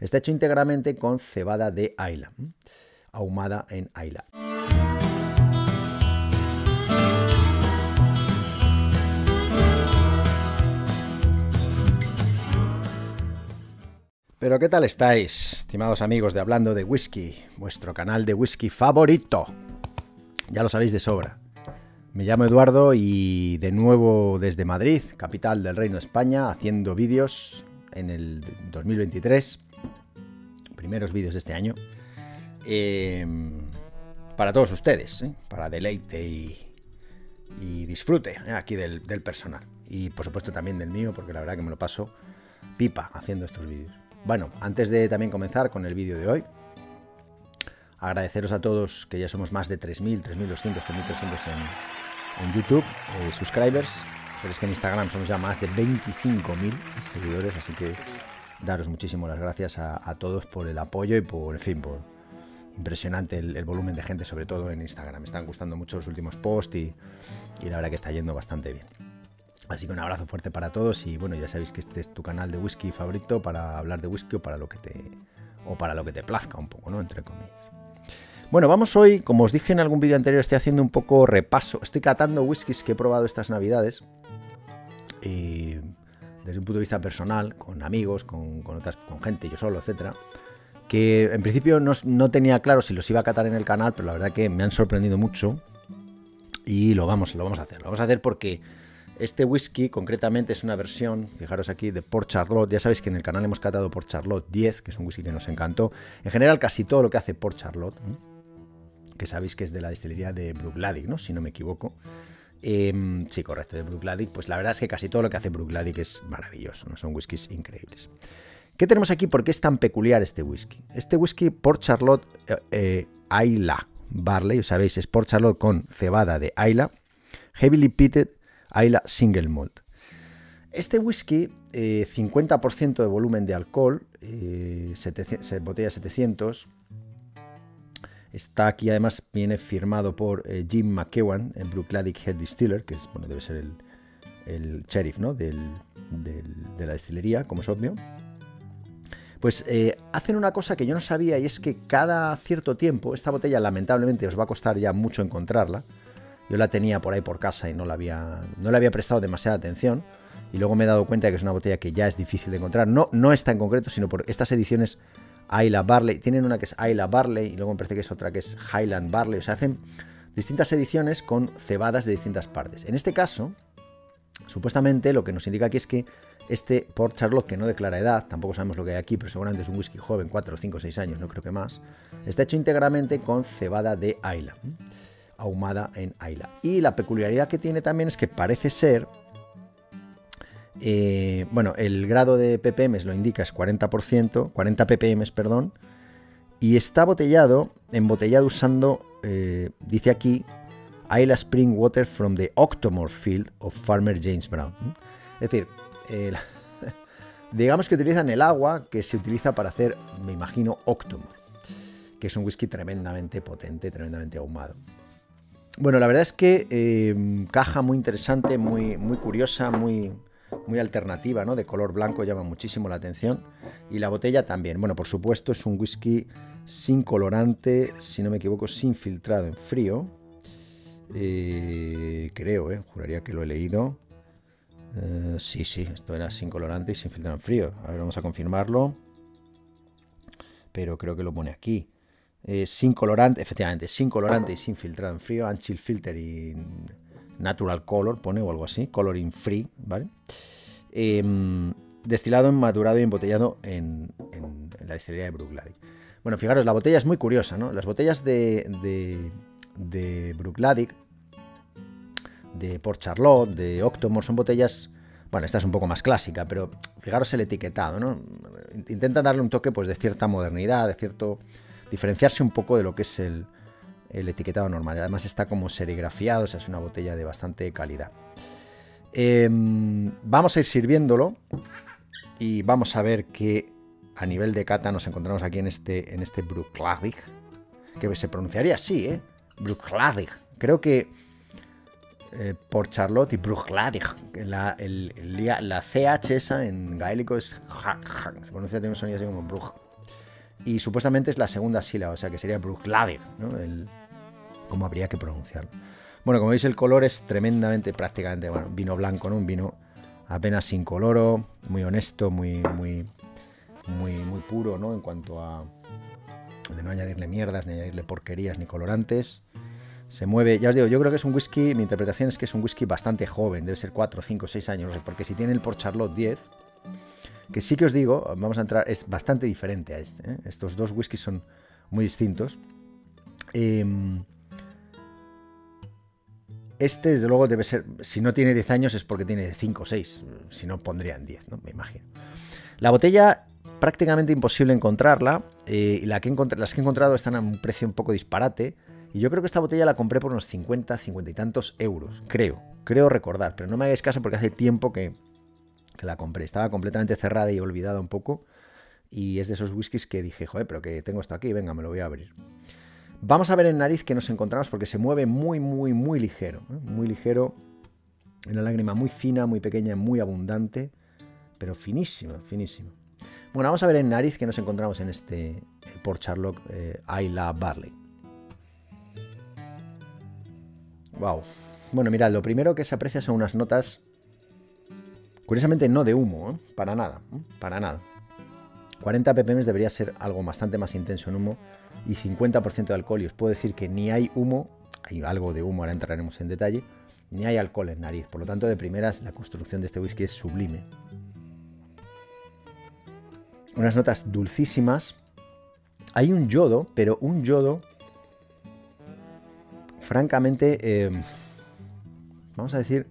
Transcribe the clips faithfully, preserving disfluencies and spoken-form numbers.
Está hecho íntegramente con cebada de Islay, ahumada en Islay. Pero ¿qué tal estáis, estimados amigos de Hablando de Whisky, vuestro canal de whisky favorito? Ya lo sabéis de sobra. Me llamo Eduardo y de nuevo desde Madrid, capital del Reino de España, haciendo vídeos en el dos mil veintitrés, primeros vídeos de este año, eh, para todos ustedes, ¿eh? Para deleite y, y disfrute ¿eh? aquí del, del personal. Y por supuesto también del mío, porque la verdad que me lo paso pipa haciendo estos vídeos. Bueno, antes de también comenzar con el vídeo de hoy, agradeceros a todos que ya somos más de tres mil, tres mil doscientos, tres mil trescientos en, en YouTube, eh, subscribers, pero es que en Instagram somos ya más de veinticinco mil seguidores, así que daros muchísimas las gracias a, a todos por el apoyo y por, en fin, por impresionante el, el volumen de gente, sobre todo en Instagram. Me están gustando mucho los últimos posts y, y la verdad que está yendo bastante bien. Así que un abrazo fuerte para todos y bueno, ya sabéis que este es tu canal de whisky favorito para hablar de whisky o para lo que te o para lo que te plazca un poco, ¿no? Entre comillas. Bueno, vamos hoy, como os dije en algún vídeo anterior, estoy haciendo un poco repaso. Estoy catando whiskies que he probado estas navidades y desde un punto de vista personal, con amigos, con, con otras, con gente, yo solo, etcétera. Que en principio no, no tenía claro si los iba a catar en el canal, pero la verdad que me han sorprendido mucho y lo vamos, lo vamos a hacer. Lo vamos a hacer porque este whisky concretamente es una versión, fijaros aquí, de Port Charlotte. Ya sabéis que en el canal hemos catado Port Charlotte diez, que es un whisky que nos encantó. En general casi todo lo que hace Port Charlotte, ¿eh? que sabéis que es de la distillería de Bruichladdich, ¿no? Si no me equivoco. Eh, sí, correcto, de Bruichladdich. Pues la verdad es que casi todo lo que hace Bruichladdich es maravilloso, ¿no? Son whiskies increíbles. ¿Qué tenemos aquí? ¿Por qué es tan peculiar este whisky? Este whisky Port Charlotte eh, eh, Islay Barley, sabéis, es Port Charlotte con cebada de Islay, heavily peated Islay Single Malt. Este whisky, eh, cincuenta por ciento de volumen de alcohol, eh, setecientos, botella setecientos. Está aquí, además, viene firmado por eh, Jim McEwan, el Bruichladdich Head Distiller, que es, bueno, debe ser el, el sheriff, ¿no? del, del, de la distillería, como es obvio. Pues eh, hacen una cosa que yo no sabía, y es que cada cierto tiempo, esta botella lamentablemente os va a costar ya mucho encontrarla. Yo la tenía por ahí por casa y no la había, no le había prestado demasiada atención. Y luego me he dado cuenta de que es una botella que ya es difícil de encontrar. No, no esta en concreto, sino por estas ediciones Islay Barley. Tienen una que es Islay Barley y luego me parece que es otra que es Highland Barley. O sea, hacen distintas ediciones con cebadas de distintas partes. En este caso, supuestamente lo que nos indica aquí es que este Port Charlotte, que no declara edad, tampoco sabemos lo que hay aquí, pero seguramente es un whisky joven, cuatro, cinco, seis años, no creo que más, está hecho íntegramente con cebada de Islay, ahumada en Islay. Y la peculiaridad que tiene también es que parece ser, eh, bueno, el grado de ppm lo indica, es cuarenta por ciento, cuarenta ppm, perdón, y está botellado, embotellado usando, eh, dice aquí, Islay Spring Water from the Octomore Field of Farmer James Brown. Es decir, eh, digamos que utilizan el agua que se utiliza para hacer, me imagino, Octomore, que es un whisky tremendamente potente, tremendamente ahumado. Bueno, la verdad es que eh, caja muy interesante, muy, muy curiosa, muy, muy alternativa, ¿no? De color blanco, llama muchísimo la atención. Y la botella también. Bueno, por supuesto, es un whisky sin colorante, si no me equivoco, sin filtrado en frío. Eh, creo, eh, juraría que lo he leído. Eh, sí, sí, esto era sin colorante y sin filtrado en frío. A ver, vamos a confirmarlo. Pero creo que lo pone aquí. Eh, sin colorante, efectivamente, sin colorante y sin filtrado en frío, unchill filter y natural color, pone o algo así, coloring free, ¿vale? Eh, destilado, madurado y embotellado en, en, en la distillería de Bruichladdich. Bueno, fijaros, la botella es muy curiosa, ¿no? Las botellas de, de, de Bruichladdich, de Port Charlotte, de Octomore, son botellas, bueno, esta es un poco más clásica, pero fijaros el etiquetado, ¿no? Intentan darle un toque, pues, de cierta modernidad, de cierto diferenciarse un poco de lo que es el, el etiquetado normal. Además está como serigrafiado, o sea, es una botella de bastante calidad. Eh, vamos a ir sirviéndolo y vamos a ver que a nivel de cata nos encontramos aquí en este, en este Bruichladdich, que se pronunciaría así, ¿eh? Bruichladdich. Creo que eh, Port Charlotte y Bruichladdich, la, el, el, la C H esa en gaélico es se pronuncia, tiene un sonido así como Bruch. y supuestamente es la segunda sílaba, o sea que sería Bruichladdich, ¿no? El, cómo habría que pronunciarlo. Bueno, como veis el color es tremendamente, prácticamente, bueno, vino blanco, ¿no? Un vino apenas sin coloro, muy honesto, muy, muy, muy, muy puro, ¿no? En cuanto a de no añadirle mierdas, ni añadirle porquerías, ni colorantes. Se mueve, ya os digo, yo creo que es un whisky, mi interpretación es que es un whisky bastante joven, debe ser cuatro, cinco, seis años, no sé, porque si tiene el Port Charlotte diez, que sí que os digo, vamos a entrar, es bastante diferente a este, ¿eh? Estos dos whiskies son muy distintos. Eh, este, desde luego, debe ser, si no tiene diez años es porque tiene cinco o seis, si no pondrían diez, ¿no? Me imagino. La botella, prácticamente imposible encontrarla, eh, y la que las que he encontrado están a un precio un poco disparate, y yo creo que esta botella la compré por unos cincuenta, cincuenta y tantos euros, creo, creo recordar, pero no me hagáis caso porque hace tiempo que, que la compré, estaba completamente cerrada y olvidada un poco, y es de esos whiskies que dije, joder, pero que tengo esto aquí, venga, me lo voy a abrir. Vamos a ver en nariz que nos encontramos porque se mueve muy, muy, muy ligero, ¿eh? Muy ligero, una lágrima muy fina, muy pequeña, muy abundante, pero finísima, finísima. Bueno, vamos a ver en nariz que nos encontramos en este Port Charlotte eh, Islay Barley. Wow. Bueno, mirad, lo primero que se aprecia son unas notas, curiosamente no de humo, ¿eh? Para nada, ¿eh? Para nada. cuarenta ppm debería ser algo bastante más intenso en humo y cincuenta por ciento de alcohol. Y os puedo decir que ni hay humo, hay algo de humo, ahora entraremos en detalle, ni hay alcohol en nariz. Por lo tanto, de primeras, la construcción de este whisky es sublime. Unas notas dulcísimas. Hay un yodo, pero un yodo, francamente, eh, vamos a decir,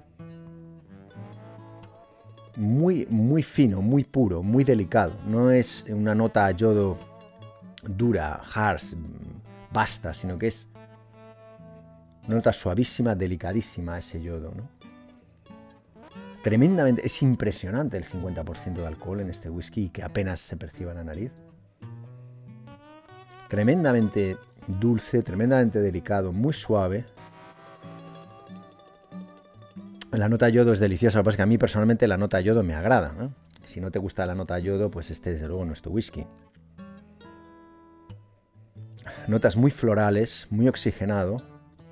muy, muy fino, muy puro, muy delicado. No es una nota a yodo dura, harsh, basta, sino que es una nota suavísima, delicadísima ese yodo, ¿no? Tremendamente, es impresionante el cincuenta por ciento de alcohol en este whisky y que apenas se perciba en la nariz. Tremendamente dulce, tremendamente delicado, muy suave. La nota yodo es deliciosa, lo que pasa es que a mí personalmente la nota yodo me agrada, ¿eh? Si no te gusta la nota yodo, pues este desde luego no es tu whisky. Notas muy florales, muy oxigenado.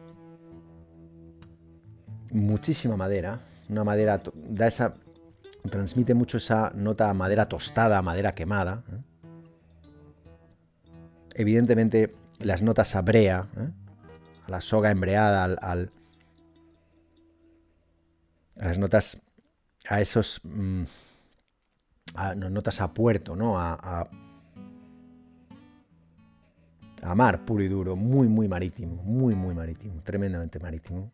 Muchísima madera. Una madera, da esa, transmite mucho esa nota a madera tostada, madera quemada, ¿eh? Evidentemente las notas a brea, ¿eh? A la soga embreada, al, al, a las notas, a esos, mmm, a, no, notas a puerto, ¿no? A, a, a mar puro y duro, muy, muy marítimo, muy, muy marítimo, tremendamente marítimo.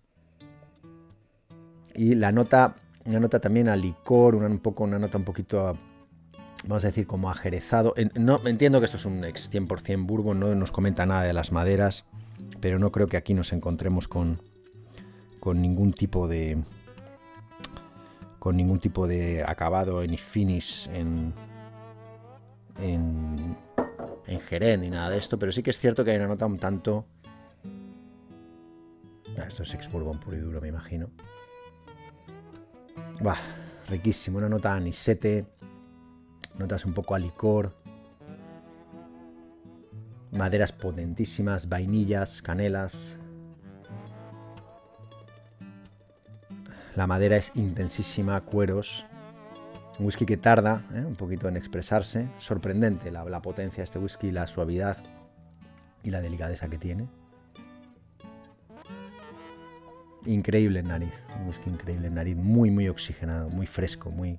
Y la nota, una nota también a licor, una, un poco, una nota un poquito, a, vamos a decir, como ajerezado. No, entiendo que esto es un ex cien por cien bourbon, no nos comenta nada de las maderas, pero no creo que aquí nos encontremos con, con ningún tipo de, con ningún tipo de acabado ni finish en, en, en Jerez ni nada de esto, pero sí que es cierto que hay una nota un tanto, esto es ex bourbon puro y duro, me imagino. Bah, riquísimo, una nota a anisete, notas un poco a licor, maderas potentísimas, vainillas, canelas. La madera es intensísima, cueros. Un whisky que tarda ¿eh? un poquito en expresarse. Sorprendente la, la potencia de este whisky, la suavidad y la delicadeza que tiene. Increíble en nariz, un whisky increíble en nariz, muy muy oxigenado, muy fresco, muy...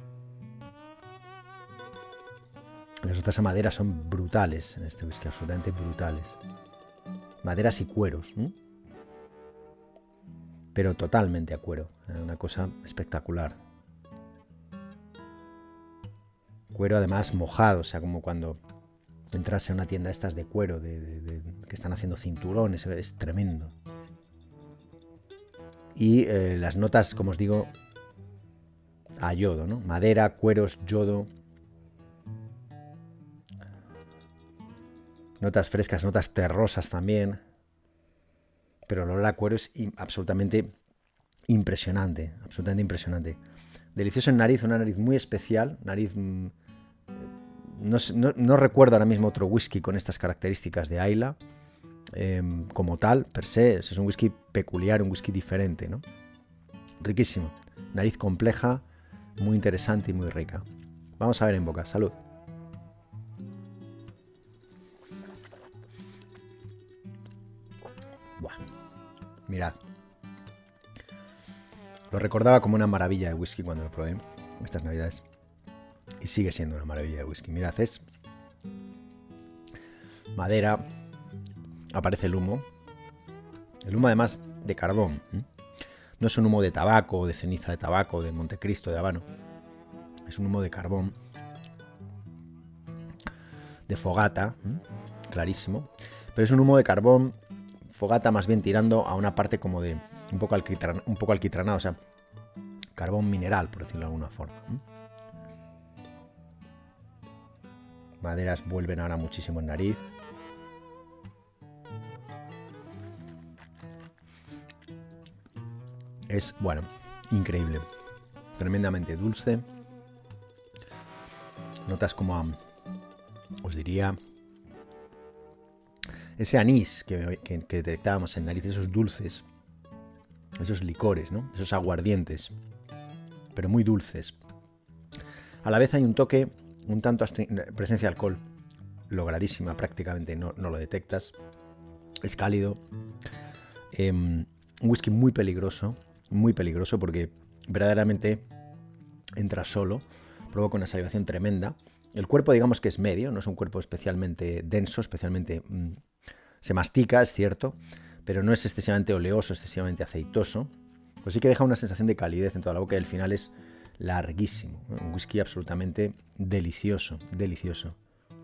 Las notas a madera son brutales en este whisky, absolutamente brutales. Maderas y cueros, ¿eh? Pero totalmente a cuero, ¿eh? Una cosa espectacular. Cuero además mojado, o sea, como cuando entras en una tienda estas de cuero, de, de, de, que están haciendo cinturones, es tremendo. Y eh, las notas, como os digo, a yodo, ¿no? Madera, cueros, yodo. Notas frescas, notas terrosas también. Pero el olor a cuero es absolutamente impresionante, absolutamente impresionante. Delicioso en nariz, una nariz muy especial, nariz, No, no, no recuerdo ahora mismo otro whisky con estas características de Islay eh, como tal, per se. Es un whisky peculiar, un whisky diferente, ¿no? Riquísimo. Nariz compleja, muy interesante y muy rica. Vamos a ver en boca. Salud. Buah. Mirad. Lo recordaba como una maravilla de whisky cuando lo probé estas navidades. Y sigue siendo una maravilla de whisky. Mirad, es madera. Aparece el humo. El humo además de carbón. ¿eh? No es un humo de tabaco, de ceniza de tabaco, de Montecristo, de habano. Es un humo de carbón. De fogata. ¿eh? Clarísimo. Pero es un humo de carbón. Fogata más bien tirando a una parte como de un poco, alquitran, un poco alquitranado. O sea, carbón mineral, por decirlo de alguna forma. ¿eh? Maderas vuelven ahora muchísimo en nariz. Es, bueno, increíble. Tremendamente dulce. Notas como, a, os diría, ese anís que, que, que detectábamos en nariz, esos dulces, esos licores, ¿no? Esos aguardientes, pero muy dulces. A la vez hay un toque, un tanto presencia de alcohol logradísima, prácticamente no, no lo detectas. Es cálido. Eh, un whisky muy peligroso, muy peligroso porque verdaderamente entra solo, provoca una salivación tremenda. El cuerpo digamos que es medio, no es un cuerpo especialmente denso, especialmente... Mmm, se mastica, es cierto, pero no es excesivamente oleoso, excesivamente aceitoso. Pues sí que deja una sensación de calidez en toda la boca y el final es larguísimo. Un whisky absolutamente delicioso, delicioso.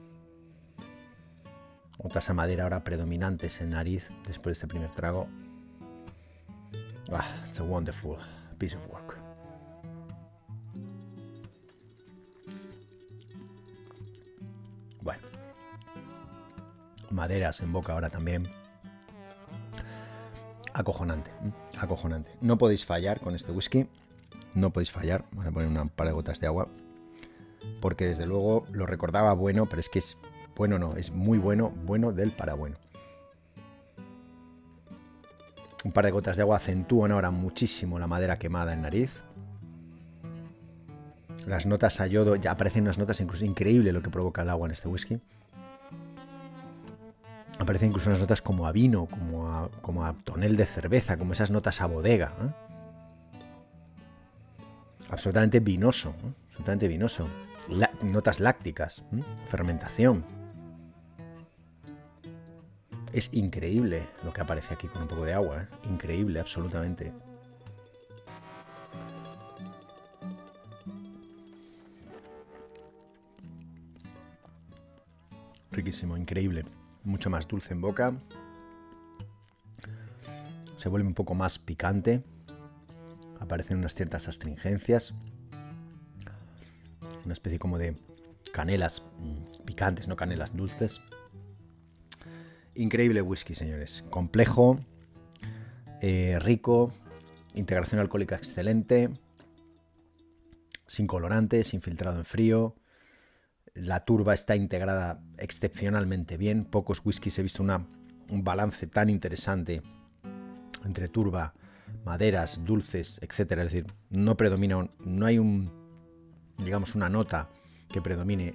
Notas a madera ahora predominantes en nariz después de este primer trago. Ah, it's a wonderful piece of work. Bueno. Maderas en boca ahora también. Acojonante, acojonante. No podéis fallar con este whisky. No podéis fallar. Voy a poner un par de gotas de agua. Porque desde luego lo recordaba bueno, pero es que es bueno, no, es muy bueno, bueno del para bueno. Un par de gotas de agua acentúan ahora muchísimo la madera quemada en nariz. Las notas a yodo, ya aparecen unas notas incluso increíble lo que provoca el agua en este whisky. Aparecen incluso unas notas como a vino, como a, como a tonel de cerveza, como esas notas a bodega. ¿eh? Absolutamente vinoso, ¿eh? absolutamente vinoso. La, notas lácticas, ¿eh? fermentación. Es increíble lo que aparece aquí con un poco de agua. ¿eh? Increíble, absolutamente. Riquísimo, increíble. Mucho más dulce en boca. Se vuelve un poco más picante. Aparecen unas ciertas astringencias. Una especie como de canelas picantes, no canelas dulces. Increíble whisky, señores. Complejo, eh, rico, integración alcohólica excelente, sin colorantes, sin filtrado en frío. La turba está integrada excepcionalmente bien. Pocos whiskies he visto una, un balance tan interesante entre turba, maderas, dulces, etcétera. Es decir, no predomina, no hay un, digamos, una nota que predomine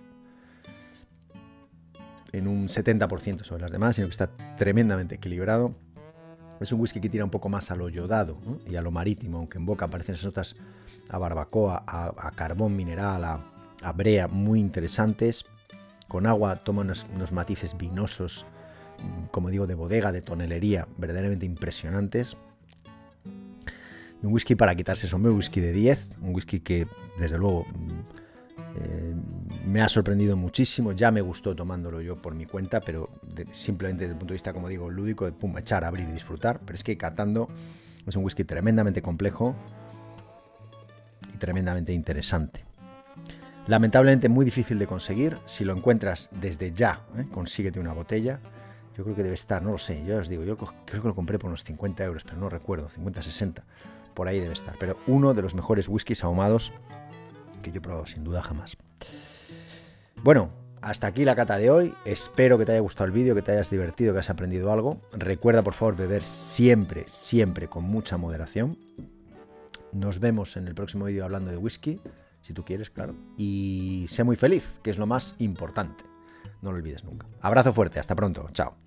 en un setenta por ciento sobre las demás, sino que está tremendamente equilibrado. Es un whisky que tira un poco más a lo yodado, ¿no? y a lo marítimo, aunque en boca aparecen esas notas a barbacoa, a, a carbón mineral, a a brea muy interesantes. Con agua toma unos, unos matices vinosos, como digo, de bodega, de tonelería, verdaderamente impresionantes. Un whisky para quitarse sombrero, un whisky de diez, un whisky que desde luego eh, me ha sorprendido muchísimo. Ya me gustó tomándolo yo por mi cuenta, pero de, simplemente desde el punto de vista, como digo, lúdico, de pum, echar, abrir y disfrutar. Pero es que catando es un whisky tremendamente complejo y tremendamente interesante. Lamentablemente muy difícil de conseguir. Si lo encuentras desde ya, ¿eh? consíguete una botella. Yo creo que debe estar, no lo sé, yo os digo, yo creo que lo compré por unos cincuenta euros, pero no recuerdo, cincuenta, sesenta, por ahí debe estar. Pero uno de los mejores whiskies ahumados que yo he probado, sin duda, jamás. Bueno, hasta aquí la cata de hoy. Espero que te haya gustado el vídeo, que te hayas divertido, que hayas aprendido algo. Recuerda, por favor, beber siempre, siempre con mucha moderación. Nos vemos en el próximo vídeo hablando de whisky, si tú quieres, claro. Y sé muy feliz, que es lo más importante. No lo olvides nunca. Abrazo fuerte, hasta pronto. Chao.